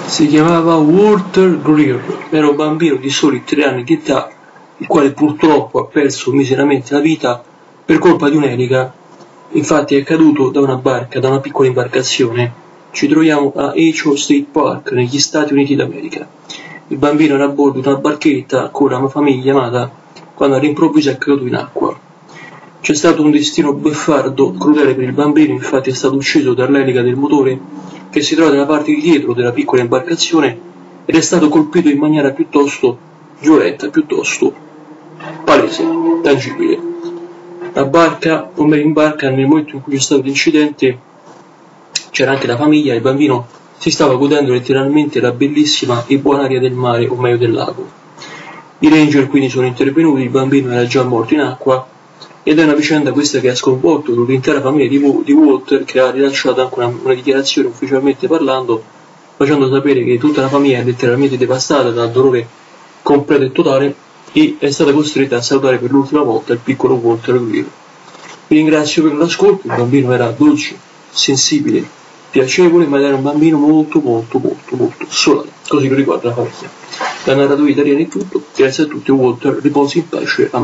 Si chiamava Walter Greer, era un bambino di soli 3 anni di età, il quale purtroppo ha perso miseramente la vita per colpa di un'elica. Infatti è caduto da una barca, da una piccola imbarcazione. Ci troviamo a Echo State Park, negli Stati Uniti d'America. Il bambino era a bordo di una barchetta con una famiglia amata quando all'improvviso è caduto in acqua. C'è stato un destino beffardo, crudele per il bambino, infatti è stato ucciso dall'elica del motore che si trova nella parte di dietro della piccola imbarcazione ed è stato colpito in maniera piuttosto violenta, piuttosto palese, tangibile. La barca, come in barca, nel momento in cui c'è stato l'incidente, c'era anche la famiglia e il bambino si stava godendo letteralmente la bellissima e buona aria del mare, o meglio del lago. I ranger quindi sono intervenuti, il bambino era già morto in acqua, ed è una vicenda questa che ha sconvolto l'intera famiglia di Walter, che ha rilasciato anche una dichiarazione ufficialmente parlando, facendo sapere che tutta la famiglia è letteralmente devastata dal dolore completo e totale e è stata costretta a salutare per l'ultima volta il piccolo Walter Greer. Vi ringrazio per l'ascolto, il bambino era dolce, sensibile, piacevole, ma era un bambino molto solare, così lo ricorda la famiglia. La narrativa italiana è tutto, grazie a tutti, Walter, riposi in pace.